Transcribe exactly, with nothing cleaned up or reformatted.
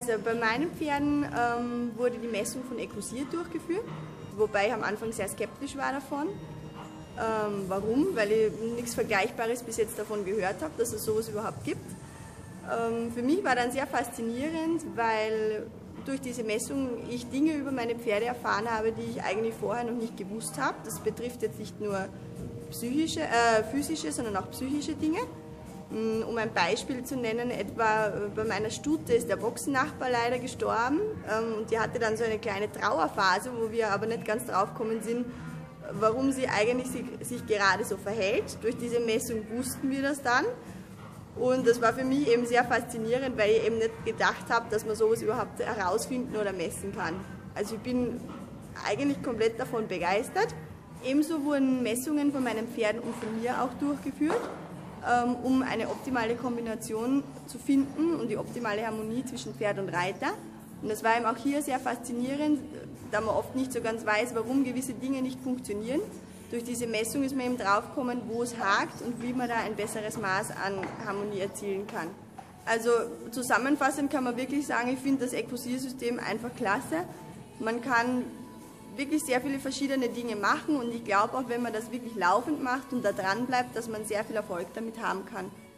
Also bei meinen Pferden ähm, wurde die Messung von Equusir durchgeführt, wobei ich am Anfang sehr skeptisch war davon. Ähm, warum? Weil ich nichts Vergleichbares bis jetzt davon gehört habe, dass es sowas überhaupt gibt. Ähm, für mich war dann sehr faszinierend, weil durch diese Messung ich Dinge über meine Pferde erfahren habe, die ich eigentlich vorher noch nicht gewusst habe. Das betrifft jetzt nicht nur psychische, äh, physische, sondern auch psychische Dinge. Um ein Beispiel zu nennen, etwa bei meiner Stute ist der Boxennachbar leider gestorben und die hatte dann so eine kleine Trauerphase, wo wir aber nicht ganz drauf gekommen sind, warum sie eigentlich sich, sich gerade so verhält. Durch diese Messung wussten wir das dann und das war für mich eben sehr faszinierend, weil ich eben nicht gedacht habe, dass man sowas überhaupt herausfinden oder messen kann. Also ich bin eigentlich komplett davon begeistert. Ebenso wurden Messungen von meinen Pferden und von mir auch durchgeführt, um eine optimale Kombination zu finden und die optimale Harmonie zwischen Pferd und Reiter. Und das war eben auch hier sehr faszinierend, da man oft nicht so ganz weiß, warum gewisse Dinge nicht funktionieren. Durch diese Messung ist man eben draufgekommen, wo es hakt und wie man da ein besseres Maß an Harmonie erzielen kann. Also zusammenfassend kann man wirklich sagen, ich finde das Equusir-System einfach klasse. Man kann wirklich sehr viele verschiedene Dinge machen und ich glaube auch, wenn man das wirklich laufend macht und da dran bleibt, dass man sehr viel Erfolg damit haben kann.